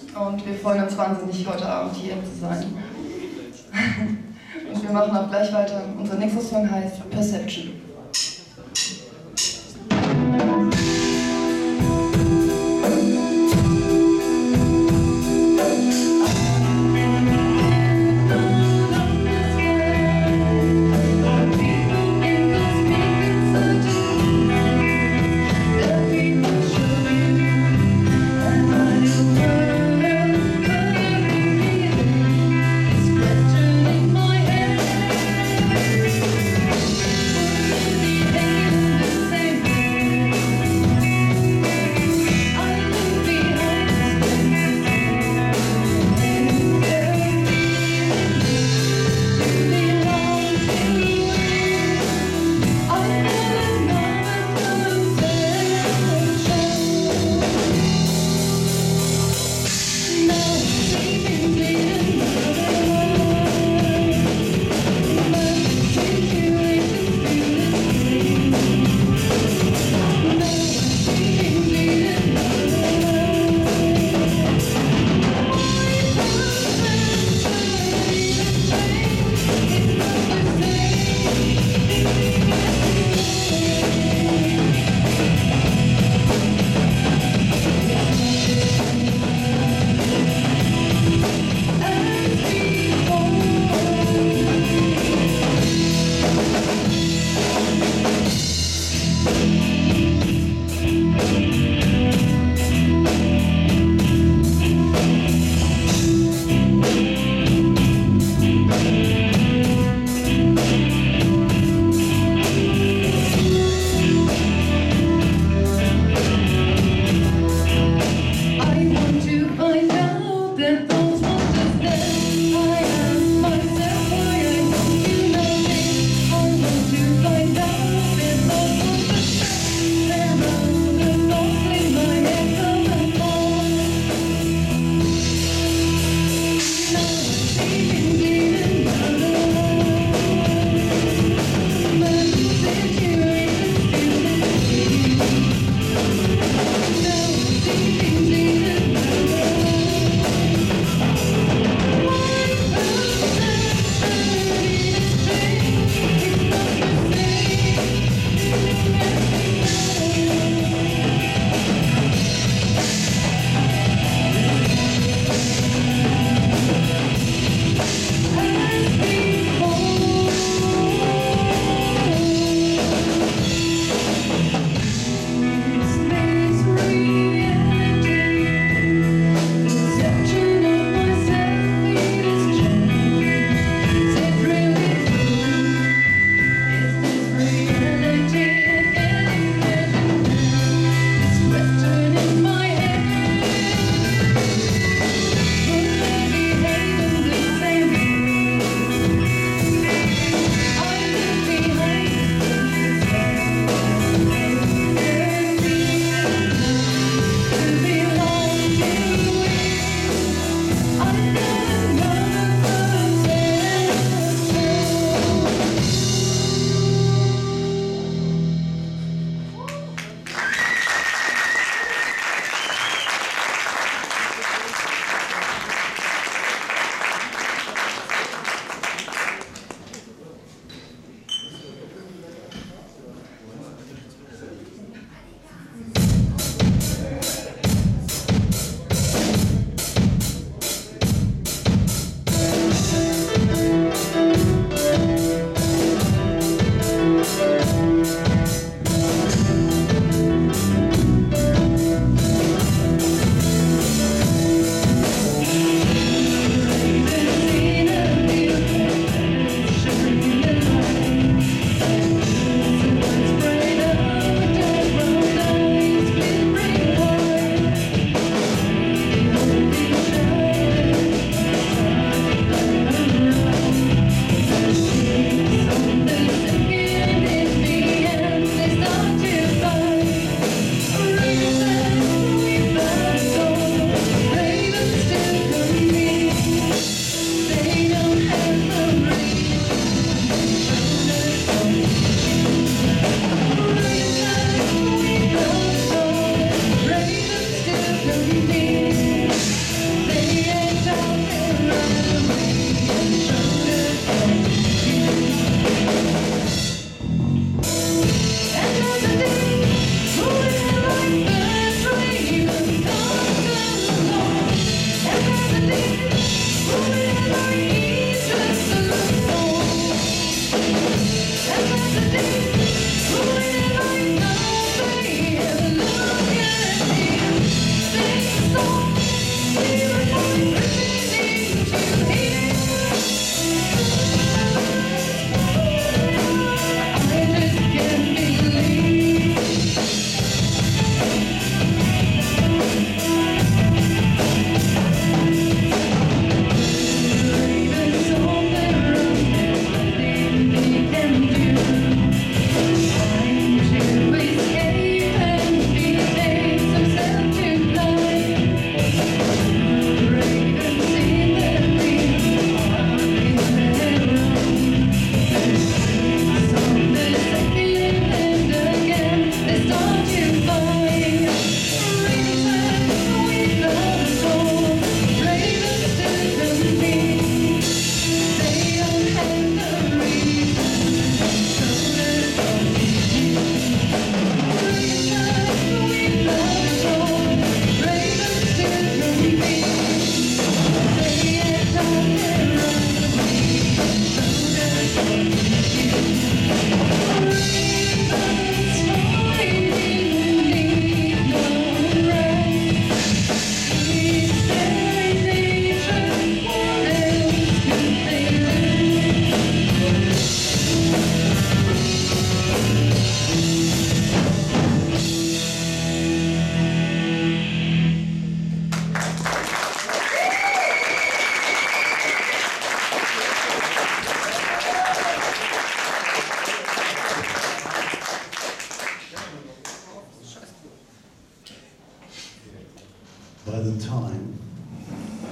und wir freuen uns wahnsinnig, heute Abend hier zu sein. Und wir machen auch gleich weiter. Unser nächster Song heißt Perception.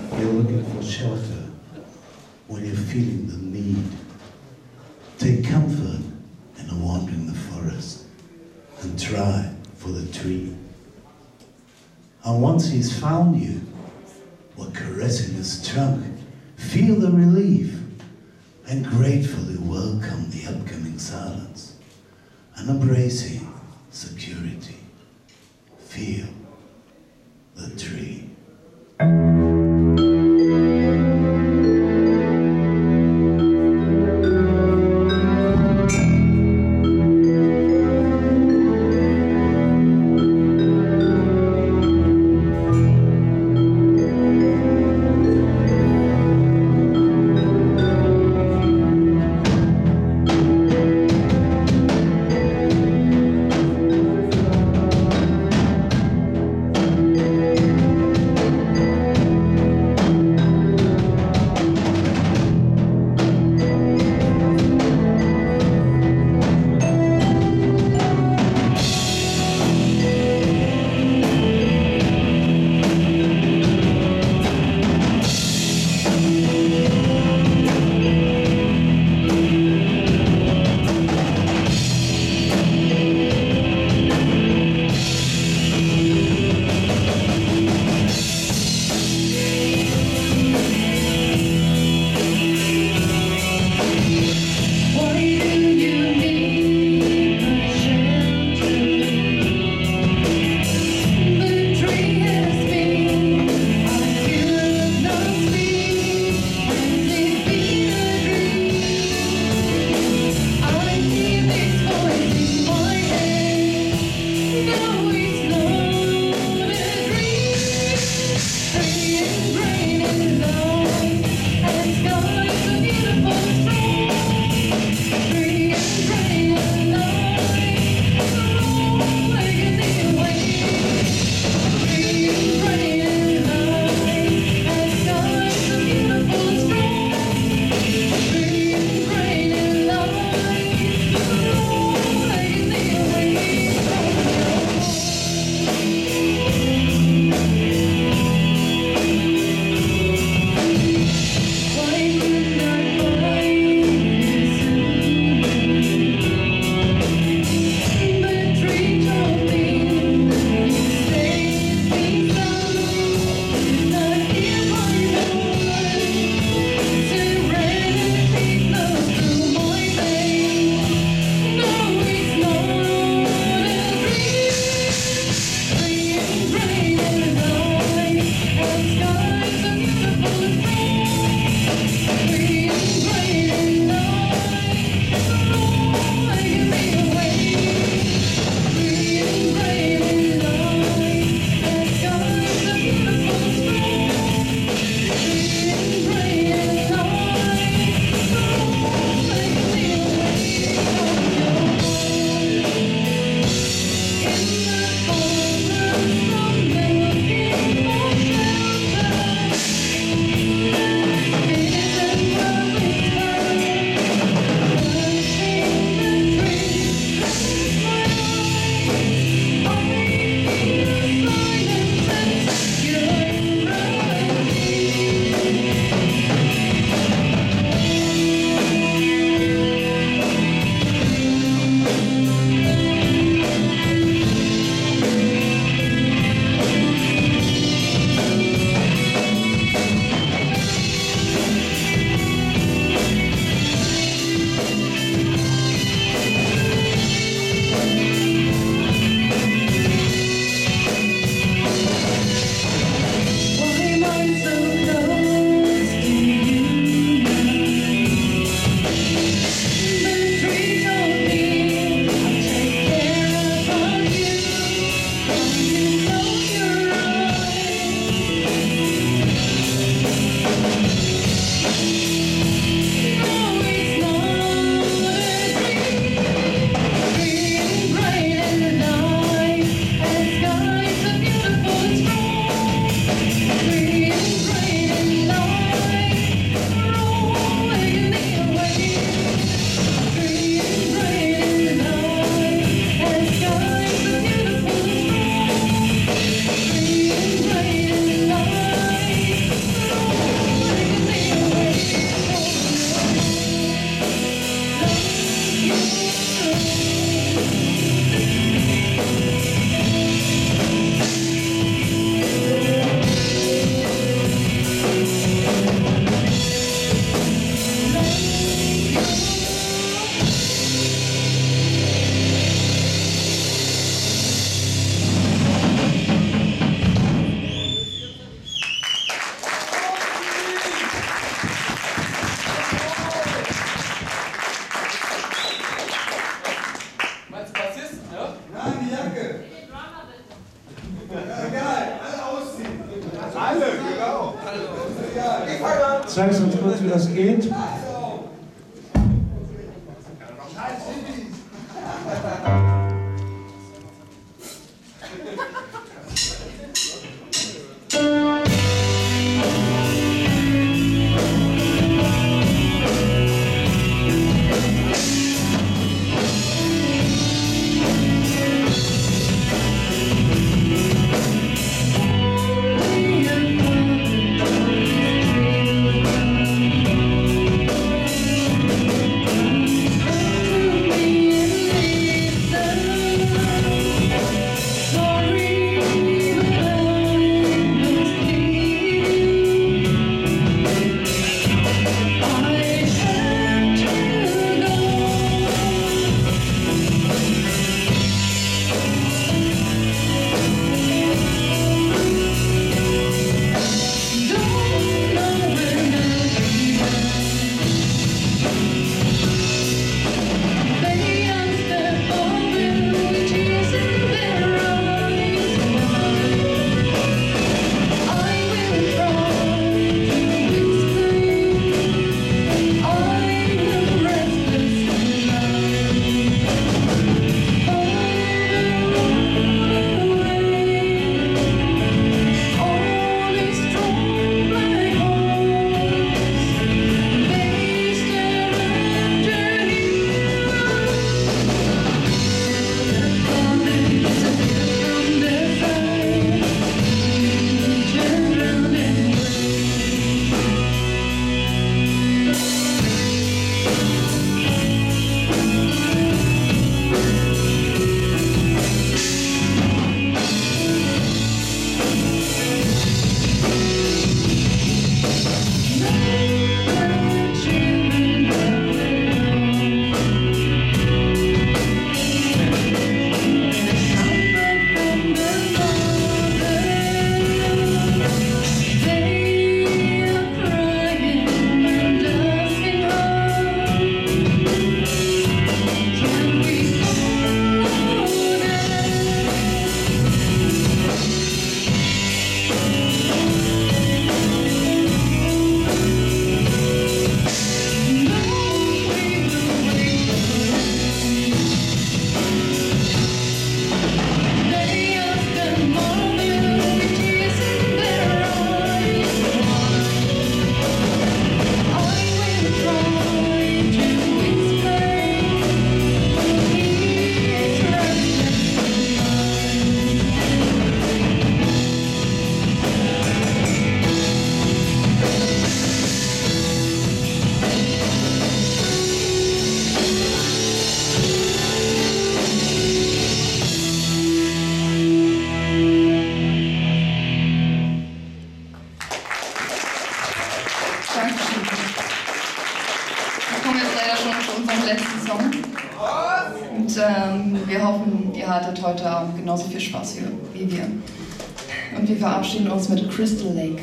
you're looking for shelter, when you're feeling the need, take comfort in a wander in the forest and try for the tree. And once he's found you, while caressing his trunk, feel the relief and gratefully welcome the upcoming silence and embracing security. Feel the tree. Zeig's uns kurz, wie das geht. Wir hoffen, ihr hattet heute Abend genauso viel Spaß wie wir. Und wir verabschieden uns mit Crystal Lake.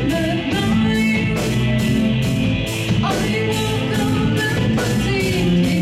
I woke up empty.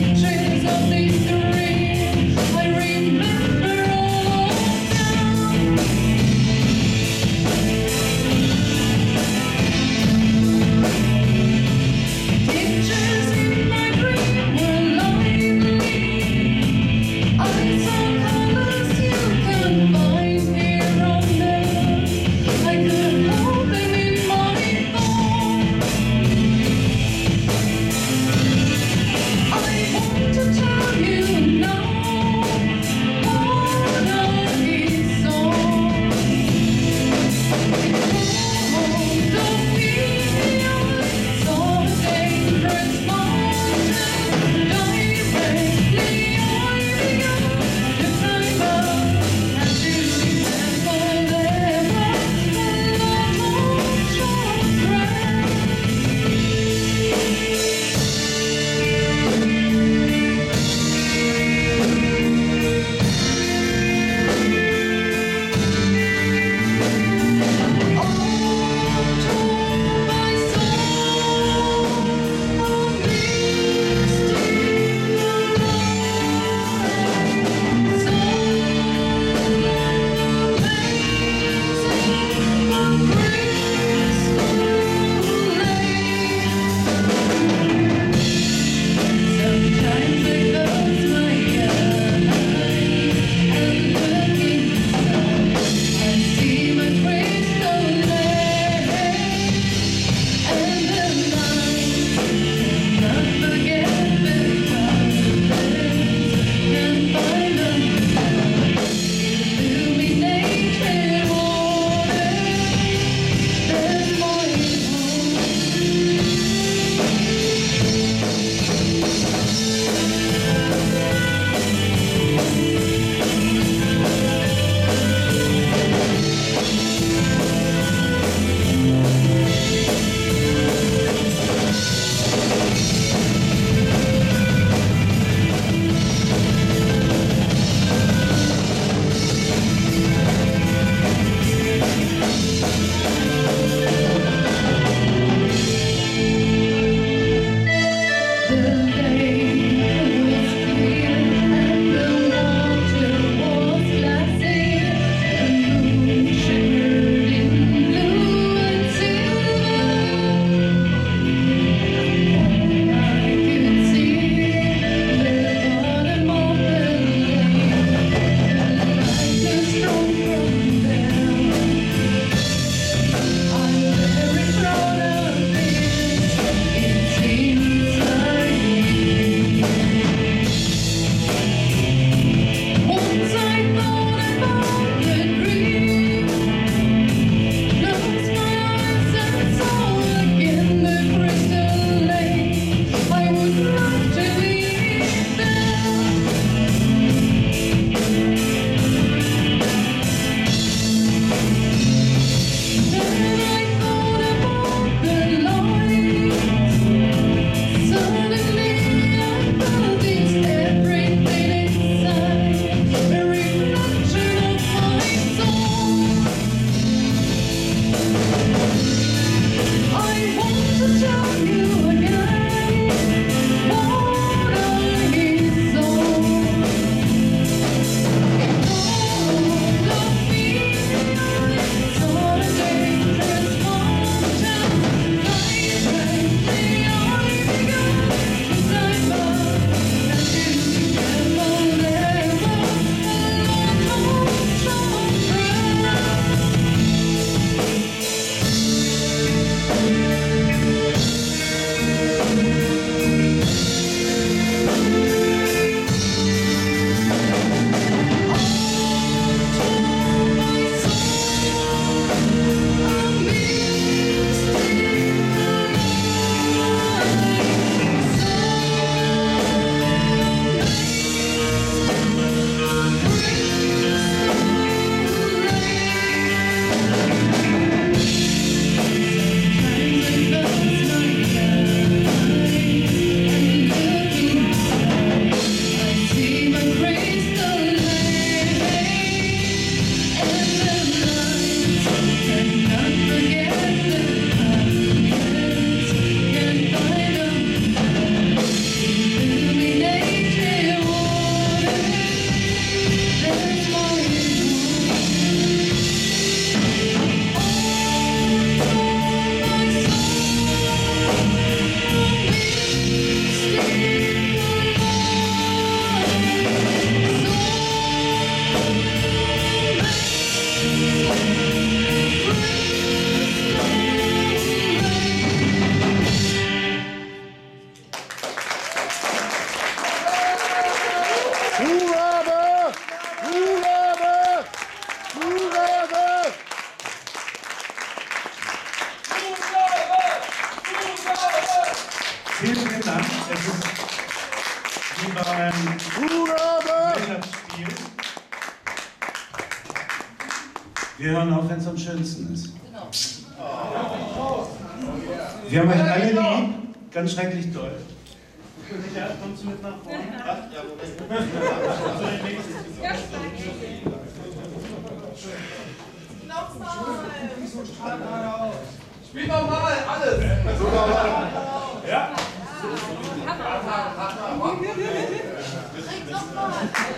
Zugabe! Zugabe! Zugabe! Vielen, vielen Dank. Es ist wie beim Gesellschaftsspiel. Wir hören auf, wenn es am schönsten ist. Wir haben euch alle lieb. Ganz schrecklich toll. Michael, kommst du mit nach vorne? Ja, Nochmal! Spiel nochmal, alles! Ja? Trink nochmal!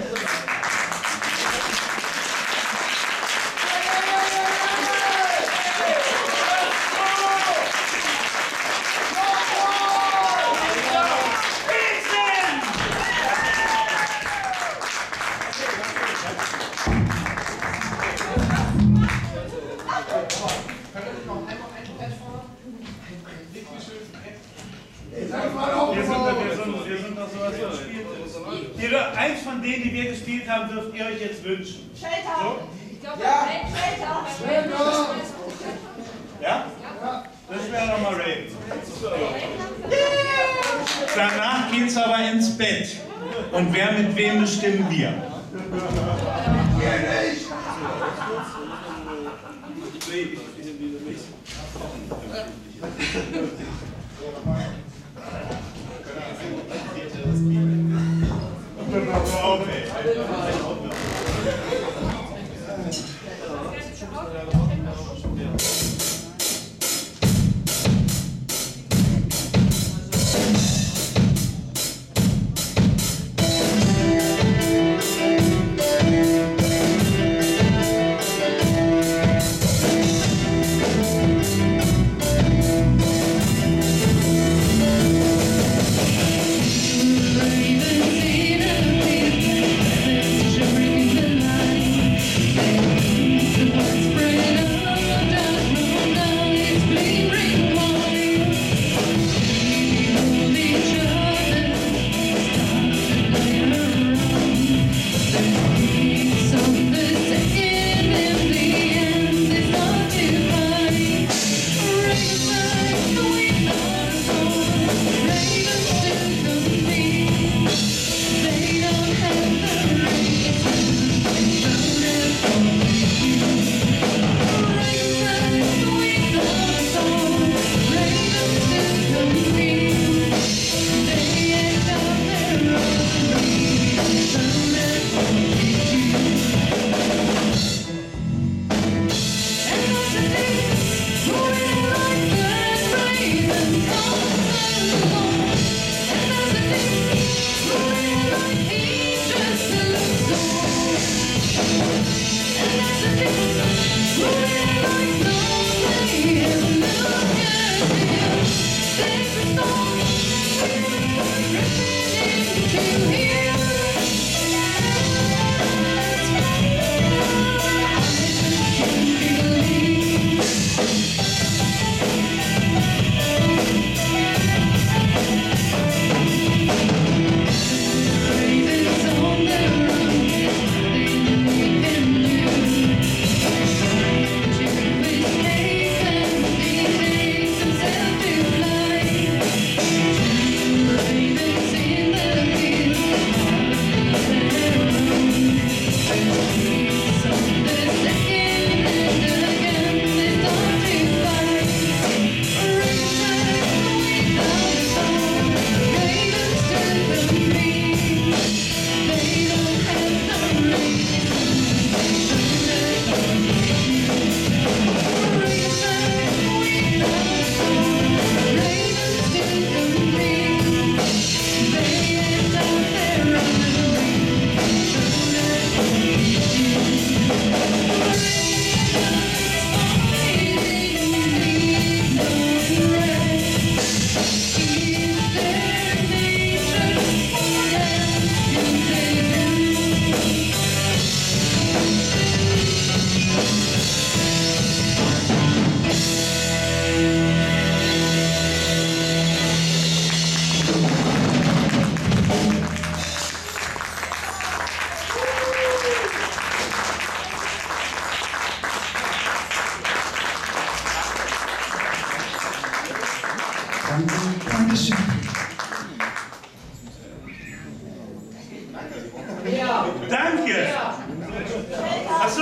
Wir sind doch sowas gespielt. Eins von denen, die wir gespielt haben, dürft ihr euch jetzt wünschen. Shelter! So? Ich glaube, Shelter! Ja? Das wäre nochmal Raven. Danach geht's aber ins Bett. Und wer mit wem bestimmen wir? Danke! Achso,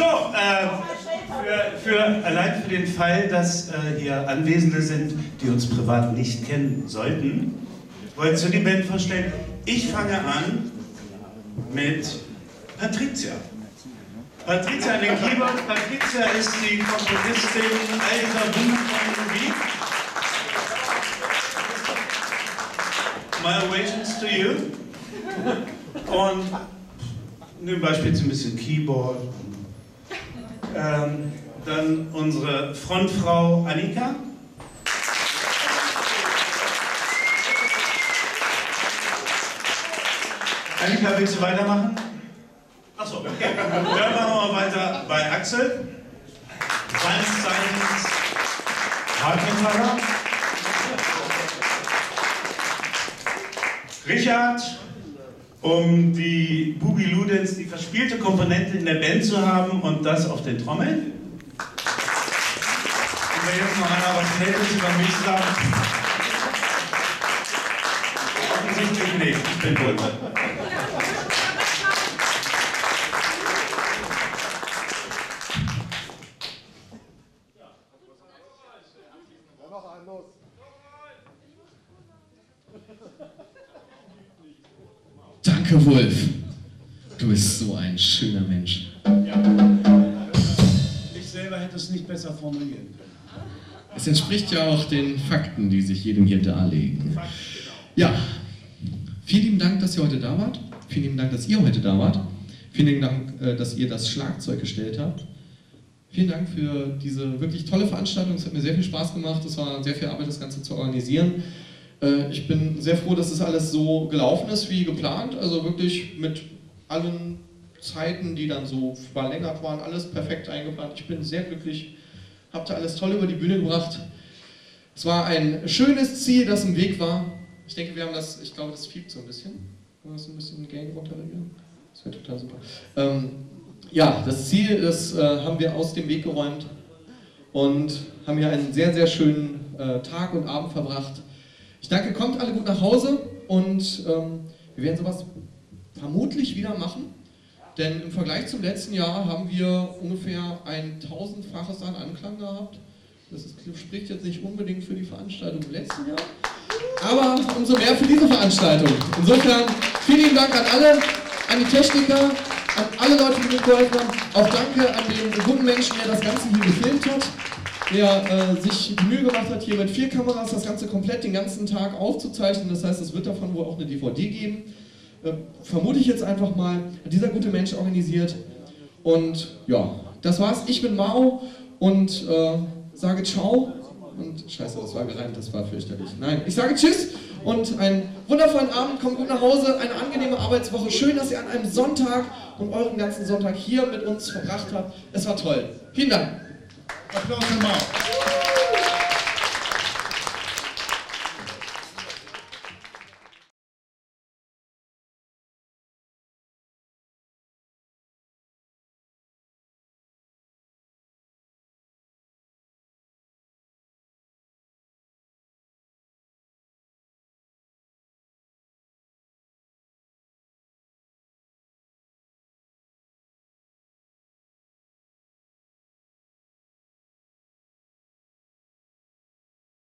allein für den Fall, dass hier Anwesende sind, die uns privat nicht kennen sollten, wolltest du die Band vorstellen? Ich fange an mit Patricia. Patricia an den Keyboard. Patricia ist die Komponistin alter wundervoller Musik. My ovations to you. Und nehmen beispielsweise ein bisschen Keyboard. Dann unsere Frontfrau Annika. Annika, willst du weitermachen? Achso, okay. Dann machen wir weiter bei Axel. Seines Zeichens Hartmannfahrer. Richard, um die Boogie Ludens, die verspielte Komponente in der Band zu haben und das auf den Trommeln. Und wenn jetzt noch einer was Nettes über mich sagt, offensichtlich nicht, ich bin wohl. Danke, Wolf. Du bist so ein schöner Mensch. Ich selber hätte es nicht besser formulieren können. Es entspricht ja auch den Fakten, die sich jedem hier darlegen. Ja, vielen lieben Dank, dass ihr heute da wart. Vielen lieben Dank, dass ihr heute da wart. Vielen lieben Dank, dass ihr das Schlagzeug gestellt habt. Vielen Dank für diese wirklich tolle Veranstaltung. Es hat mir sehr viel Spaß gemacht. Es war sehr viel Arbeit, das Ganze zu organisieren. Ich bin sehr froh, dass das alles so gelaufen ist wie geplant. Also wirklich mit allen Zeiten, die dann so verlängert waren, alles perfekt eingeplant. Ich bin sehr glücklich. Habt ihr alles toll über die Bühne gebracht. Es war ein schönes Ziel, das im Weg war. Ich denke, wir haben das, ich glaube, das fiebt so ein bisschen. Können wir das ein bisschen Gain runterregeln? Das wäre total super. Ja, das Ziel, das haben wir aus dem Weg geräumt und haben hier einen sehr, sehr schönen Tag und Abend verbracht. Ich danke, kommt alle gut nach Hause und wir werden sowas vermutlich wieder machen, denn im Vergleich zum letzten Jahr haben wir ungefähr ein 1000-faches an Anklang gehabt. Das spricht jetzt nicht unbedingt für die Veranstaltung im letzten Jahr, aber umso mehr für diese Veranstaltung. Insofern vielen lieben Dank an alle, an die Techniker, an alle Leute, die mitgeholfen haben. Auch danke an den guten Menschen, der das Ganze hier gefilmt hat, der sich die Mühe gemacht hat, hier mit 4 Kameras das Ganze komplett den ganzen Tag aufzuzeichnen. Das heißt, es wird davon wohl auch eine DVD geben. Vermute ich jetzt einfach mal, hat dieser gute Mensch organisiert. Und ja, das war's. Ich bin Mao und sage Ciao. Und scheiße, das war gereimt, das war fürchterlich. Nein, ich sage Tschüss und einen wundervollen Abend, kommt gut nach Hause, eine angenehme Arbeitswoche. Schön, dass ihr an einem Sonntag und euren ganzen Sonntag hier mit uns verbracht habt. Es war toll. Vielen Dank. Applaus für Mao.